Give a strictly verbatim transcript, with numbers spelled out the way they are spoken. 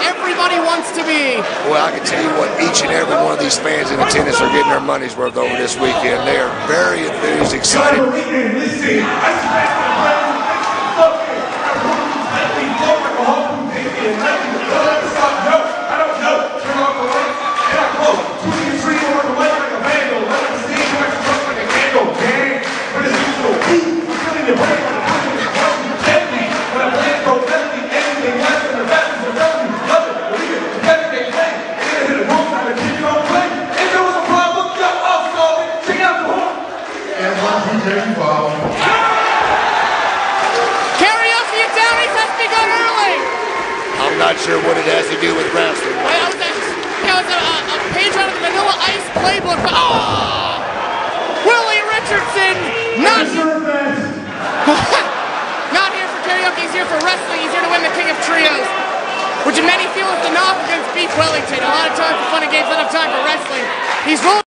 everybody wants to be. Well, I can tell you what, each and every one of these fans in attendance are getting their money's worth over this weekend. They are very enthused, excited. Karaoke at Downey's has begun early. I'm not sure what it has to do with wrestling. I was a, it was a, a page out of the Vanilla Ice playbook. Oh! Willie Richardson, not here. Not here for karaoke, he's here for wrestling. He's here to win the King of Trios, which many feel is the knock against Beef Wellington. A lot of time for fun and games, not enough time for wrestling. He's rolling.